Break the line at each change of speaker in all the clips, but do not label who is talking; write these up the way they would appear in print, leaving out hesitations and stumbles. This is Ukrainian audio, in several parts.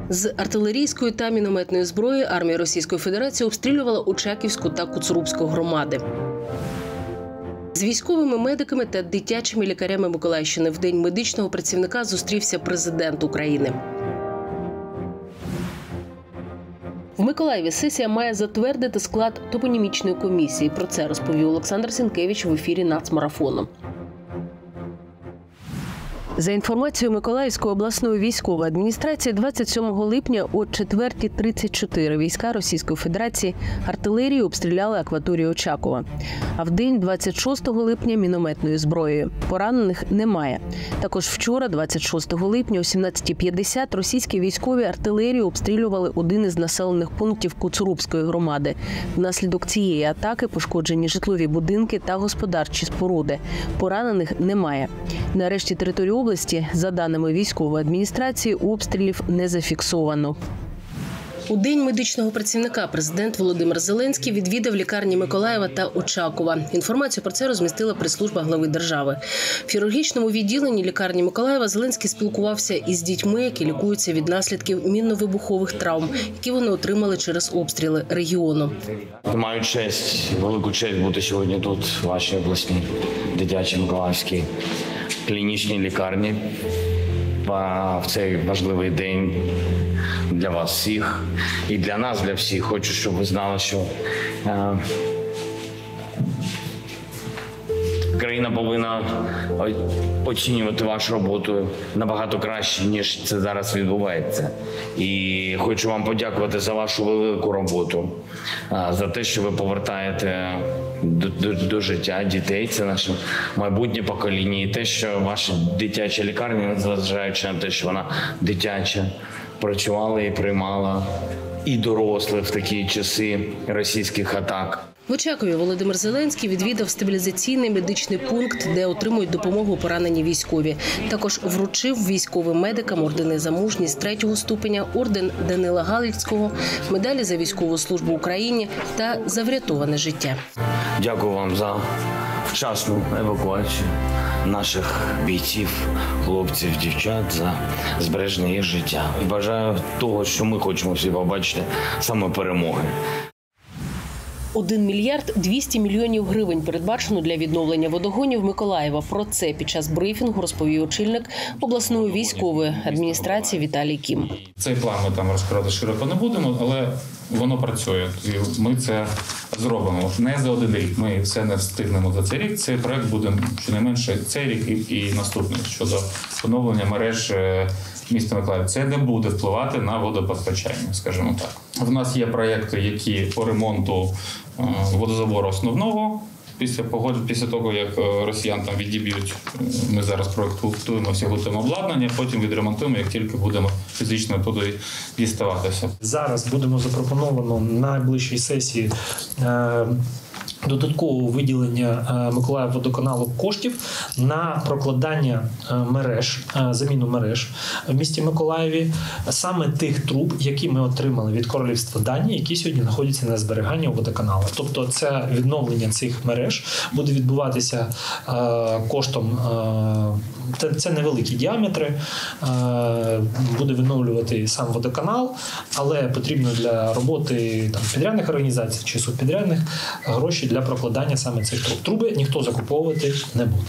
З артилерійської та мінометної зброї армія Російської Федерації обстрілювала Очаківську та Коцурубську громади. З військовими медиками та дитячими лікарями Миколаївщини в День медичного працівника зустрівся президент України. В Миколаєві сесія має затвердити склад топонімічної комісії. Про це розповів Олександр Сінкевич в ефірі «Нацмарафону». За інформацією Миколаївської обласної військової адміністрації, 27 липня о 4:34 війська Російської Федерації артилерією обстріляли акваторію Очакова. А в день 26 липня – мінометною зброєю. Поранених немає. Також вчора, 26 липня о 17:50, російські військові артилерією обстрілювали один із населених пунктів Коцурубської громади. Внаслідок цієї атаки пошкоджені житлові будинки та господарчі споруди. Поранених немає. Нарешті територію області, за даними військової адміністрації, обстрілів не зафіксовано. У День медичного працівника президент Володимир Зеленський відвідав лікарні Миколаєва та Очакова. Інформацію про це розмістила прес-служба глави держави. В хірургічному відділенні лікарні Миколаєва Зеленський спілкувався із дітьми, які лікуються від наслідків мінно-вибухових травм, які вони отримали через обстріли регіону.
Маю честь, велику честь бути сьогодні тут, в вашій обласній дитячій Миколаївській клінічній лікарні. В цей важливий день для вас всіх і для нас, для всіх. Хочу, щоб ви знали, що країна повинна оцінювати вашу роботу набагато краще, ніж це зараз відбувається. І хочу вам подякувати за вашу велику роботу, за те, що ви повертаєте до життя дітей. Це наше майбутнє покоління. І те, що ваша дитяча лікарня, незважаючи на те, що вона дитяча, працювала і приймала і дорослих в такі часи російських атак.
В Очакові Володимир Зеленський відвідав стабілізаційний медичний пункт, де отримують допомогу поранені військові. Також вручив військовим медикам ордени за мужність 3-го ступеня, орден Данила Галицького, медалі за військову службу Україні та за врятоване життя.
Дякую вам за вчасну евакуацію наших бійців, хлопців, дівчат, за збереження їх життя. І бажаю того, що ми хочемо всі побачити, саме перемоги.
1 мільярд 200 мільйонів гривень передбачено для відновлення водогонів Миколаєва. Про це під час брифінгу розповів очільник обласної військової адміністрації Віталій Кім.
Цей план ми там розкривати широко не будемо, але воно працює. І ми це зробимо не за один рік. Ми все не встигнемо за цей рік. Цей проект буде щонайменше цей рік і наступний щодо поновлення мереж міста Миколаїв. Це не буде впливати на водопостачання, скажімо так. В нас є проекти, які по ремонту водозабору основного. Після того, як росіян там відіб'ють, ми зараз проектуємо всі готуємо обладнання, потім відремонтуємо, як тільки будемо фізично туди діставатися.
Зараз будемо запропоновано на найближчій сесії додаткового виділення Миколаївводоканалу коштів на прокладання мереж, заміну мереж в місті Миколаєві, саме тих труб, які ми отримали від Королівства Данії, які сьогодні знаходяться на зберіганні у водоканалу. Тобто це відновлення цих мереж буде відбуватися коштом, це невеликі діаметри, буде відновлювати сам водоканал, але потрібно для роботи підрядних організацій чи субпідрядних гроші для прокладання саме цих труб. Труби ніхто закуповувати не буде.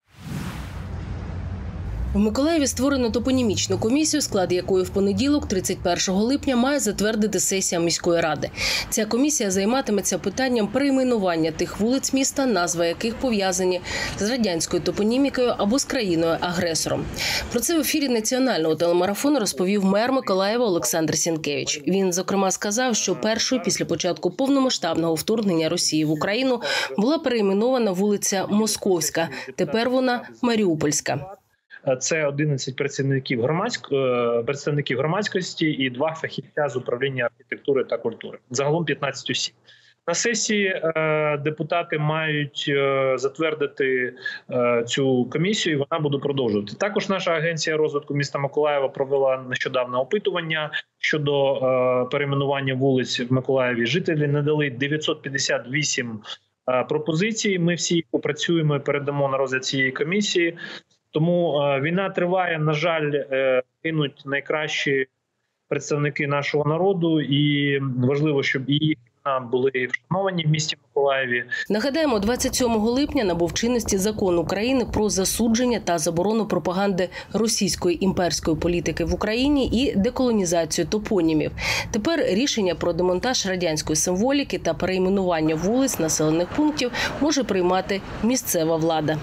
В Миколаєві створено топонімічну комісію, склад якої в понеділок, 31 липня, має затвердити сесія міської ради. Ця комісія займатиметься питанням перейменування тих вулиць міста, назви яких пов'язані з радянською топонімікою або з країною-агресором. Про це в ефірі національного телемарафону розповів мер Миколаєва Олександр Сінкевич. Він, зокрема, сказав, що першою після початку повномасштабного вторгнення Росії в Україну була перейменована вулиця Московська, тепер вона Маріупольська.
Це 11 представників громадськості і 2 фахівця з управління архітектури та культури. Загалом 15 осіб. На сесії депутати мають затвердити цю комісію, і вона буде продовжувати. Також наша агенція розвитку міста Миколаєва провела нещодавно опитування щодо перейменування вулиць в Миколаєві. Жителі надали 958 пропозицій. Ми всі їх опрацюємо і передамо на розгляд цієї комісії. Тому війна триває, на жаль, гинуть найкращі представники нашого народу, і важливо, щоб і їх були вшановані в місті Миколаєві.
Нагадаємо, 27 липня набув чинності Закон України про засудження та заборону пропаганди російської імперської політики в Україні і деколонізацію топонімів. Тепер рішення про демонтаж радянської символіки та перейменування вулиць населених пунктів може приймати місцева влада.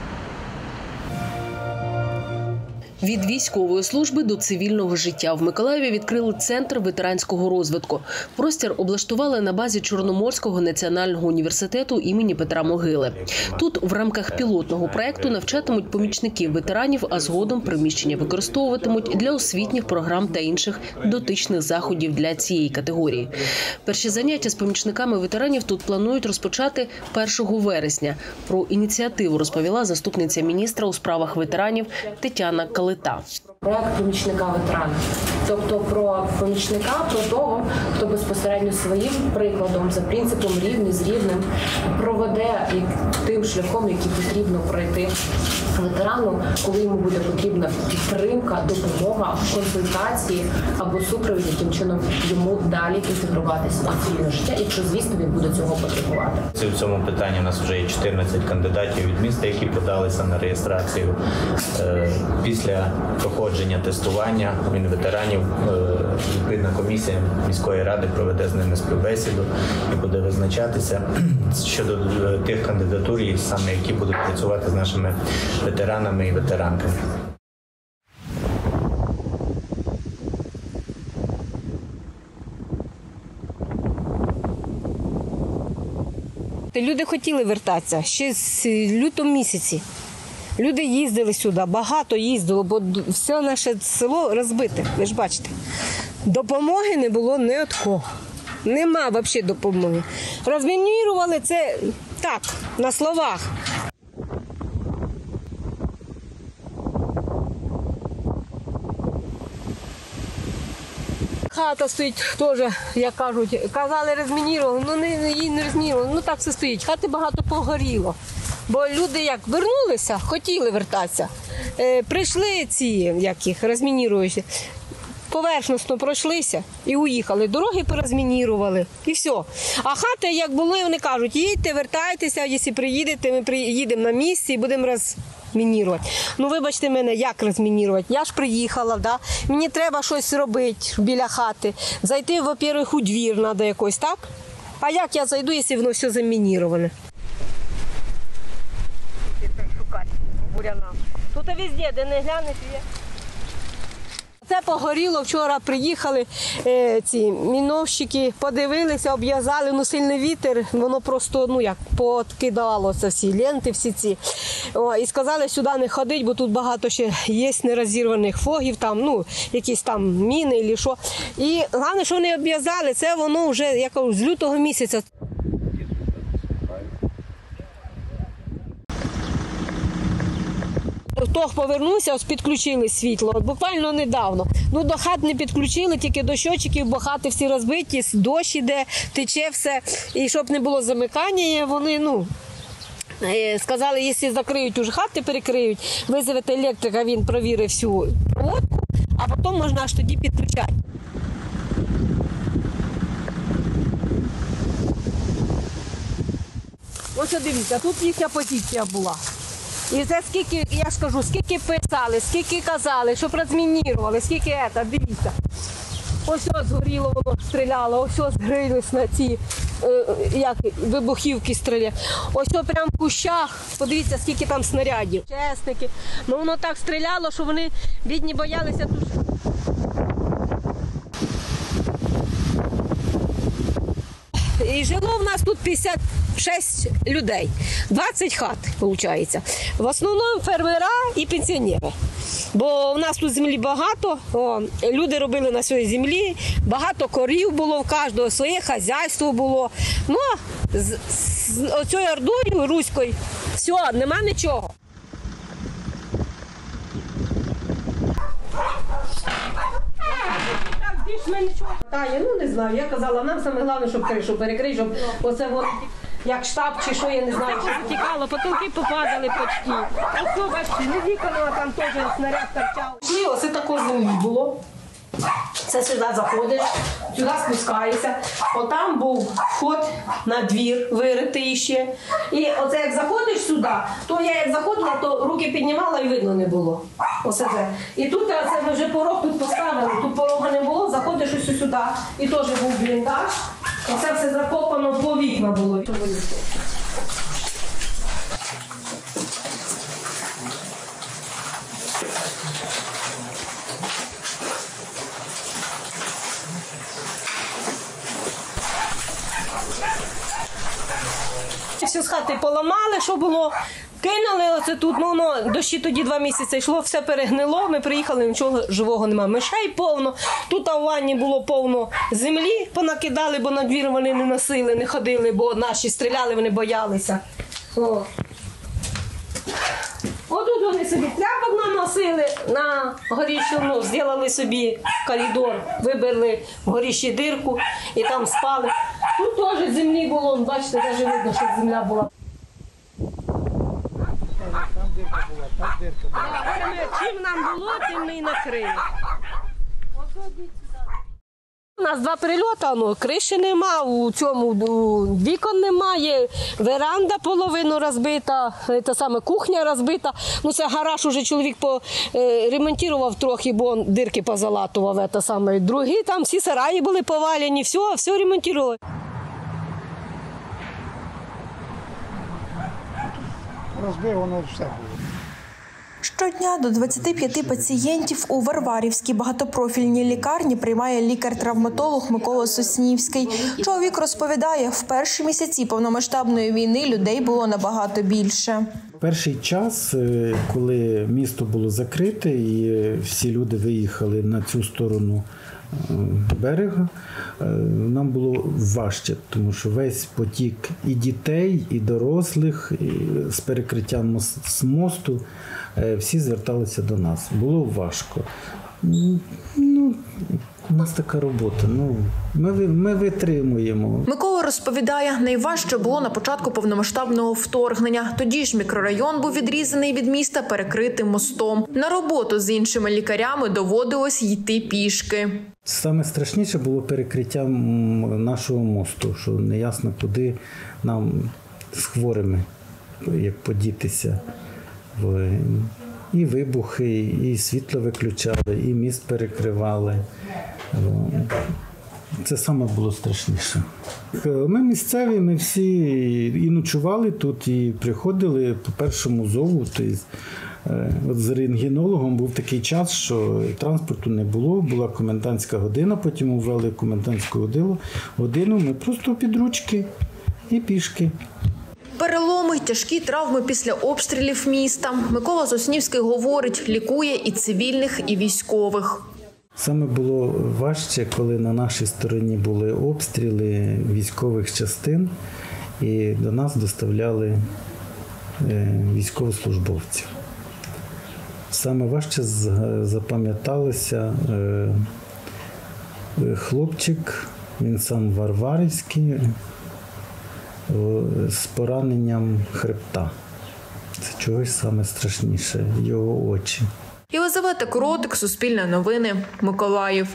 Від військової служби до цивільного життя в Миколаєві відкрили центр ветеранського розвитку. Простір облаштували на базі Чорноморського національного університету імені Петра Могили. Тут в рамках пілотного проєкту навчатимуть помічників ветеранів, а згодом приміщення використовуватимуть для освітніх програм та інших дотичних заходів для цієї категорії. Перші заняття з помічниками ветеранів тут планують розпочати 1 вересня. Про ініціативу розповіла заступниця міністра у справах ветеранів Тетяна Калита.
Проект помічника ветерана. Тобто про помічника, про того, хто безпосередньо своїм прикладом, за принципом рівний з рівним, проведе тим шляхом, який потрібно пройти ветерану, коли йому буде потрібна підтримка, допомога, консультації або супровід, яким чином йому далі інтегруватися в цивільне життя, якщо, звісно, він буде цього потребувати.
В цьому питанні у нас вже є 14 кандидатів від міста, які подалися на реєстрацію. Після проходження тестування ветеранів відповідна комісія міської ради проведе з ними співбесіду і буде визначатися щодо тих кандидатур, саме які будуть працювати з нашими ветеранами і ветеранками.
Люди хотіли вертатися ще з лютого місяці. Люди їздили сюди, багато їздило, бо все наше село розбите, ви ж бачите. Допомоги не було ні від кого. Нема взагалі допомоги. Розмінірували це так, на словах. Хата стоїть теж, як кажуть, казали розмінірували, її не розмінірували, так все стоїть. Хати багато погоріло. Бо люди як вернулися, хотіли вертатися. Прийшли розмініруючі, поверхностно пройшлися і уїхали. Дороги порозмінірували і все. А хати, як були, вони кажуть, їдьте, вертайтеся, якщо приїдете, ми приїдемо на місці і будемо розмінірувати. Вибачте мене, як розмінірувати? Я ж приїхала, да? Мені треба щось робити біля хати. Зайти, во-первых, у двір треба якось, так? А як я зайду, якщо воно все замініроване? Тут везде, де не глянеш, є. Це погоріло, вчора приїхали ці міновщики, подивилися, обв'язали, сильний вітер, воно просто, подкидалося всі ленти, всі ці. І сказали, сюди не ходити, бо тут багато ще є нерозірваних фогів, якісь там міни, або що. І головне, що вони обв'язали, це воно вже, я кажу, з лютого місяця. Хто повернувся, підключили світло, буквально недавно. До хат не підключили, тільки до щочиків, бо хати всі розбиті, дощ іде, тече все. І щоб не було замикання, вони, сказали, якщо закриють уже хати, перекриють, визовете електрика, він провірить всю проводку, а потім можна аж тоді підключати. Ось дивіться, тут їхня позиція була. І це скільки, я ж кажу, скільки писали, скільки казали, щоб розмінірували, скільки дивіться. Ось згоріло, воно стріляло, ось згрились на ці, вибухівки стріляли. Ось прямо в кущах, подивіться, скільки там снарядів. Чесники. Воно так стріляло, що вони, бідні, боялися тут. І жило в нас тут 56 людей, 20 хат, виходить. В основному фермера і пенсіонери. Бо в нас тут землі багато, люди робили на своїй землі, багато корів було, в кожного своє хазяйство було. З оцією ордою руською, все, нема нічого. Не знаю, я казала, нам саме головне, щоб кришу перекрити, щоб оце як штаб чи що, я не знаю, що затікало, потолки попадали почти. А що, бачите, не вікано, там теж снаряд торчав. Ось такого землі було. Це сюди заходиш, сюди спускаєшся. Отам був вход на двір, виритий ще. І оце як заходиш сюди, то я як заходила, то руки піднімала і видно не було. Оце це. І тут це ми вже порог тут поставили, тут порога не було, заходиш ось сюди. І теж був бліндаж. Оце все закопано по вікна було. Все з хати поламали, що було, кинули оце тут, дощі тоді 2 місяці йшло, все перегнило, ми приїхали, нічого живого немає. Мишей повно, тут у ванні було повно землі, понакидали, бо на двір вони не носили, не ходили, бо наші стріляли, вони боялися. Отут вони собі тряпок наносили на горіщу, зробили собі коридор, вибили в горіщі дирку і там спали. Тут теж землі було, бачите, навіть видно, що земля була. Там дирка була, там дирка. Чим нам було, тим ми і накрили. У нас 2 прильоти, криші нема, у цьому вікон немає, веранда половину розбита, та саме кухня розбита. Це гараж уже чоловік ремонтував трохи, бо дирки позалатував. Другі там всі сараї були повалені, все ремонтували.
Розбив, воно все було.
Щодня до 25 пацієнтів у Варварівській багатопрофільній лікарні приймає лікар-травматолог Микола Соснівський. Чоловік розповідає, в перші місяці повномасштабної війни людей було набагато більше.
Перший час, коли місто було закрите і всі люди виїхали на цю сторону берега, нам було важче, тому що весь потік і дітей, і дорослих з перекриттям з мосту, всі зверталися до нас. Було важко. У нас така робота, ми витримуємо.
Микола розповідає, найважче було на початку повномасштабного вторгнення. Тоді ж мікрорайон був відрізаний від міста перекритим мостом. На роботу з іншими лікарями доводилось йти пішки.
Саме страшніше було перекриття нашого мосту, що неясно, куди нам з хворими як подітися. І вибухи, і світло виключали, і міст перекривали. Це саме було страшніше. Ми місцеві, ми всі і ночували тут, і приходили по першому зову. От з рентгенологом був такий час, що транспорту не було, була комендантська година, потім ввели комендантську годину, ми просто під ручки і пішки.
Переломи, тяжкі травми після обстрілів міста. Микола Соснівський говорить, лікує і цивільних, і військових.
Саме було важче, коли на нашій стороні були обстріли військових частин, і до нас доставляли військовослужбовців. Саме важче запам'яталося хлопчик, він сам Варварівський, з пораненням хребта. Це чогось саме страшніше, його очі.
Єлизавета Коротик, Суспільне новини, Миколаїв.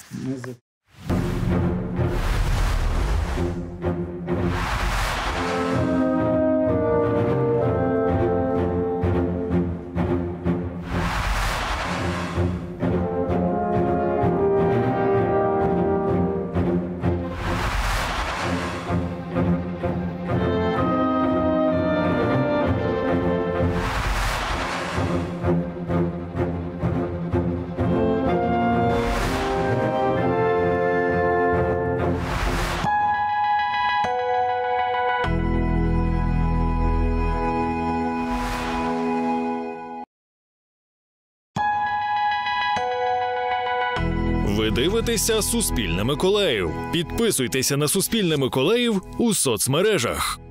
Ви дивитеся «Суспільне Миколаїв». Підписуйтеся на «Суспільне Миколаїв» у соцмережах.